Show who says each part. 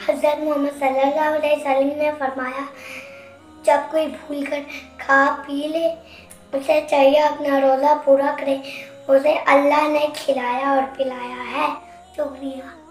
Speaker 1: हज़रत मोहम्मद सल्लल्लाहु अलैहि वसल्लम ने फरमाया, जब कोई भूल कर खा पी ले, उसे चाहिए अपना रोज़ा पूरा करे, उसे अल्लाह ने खिलाया और पिलाया है। शुक्रिया।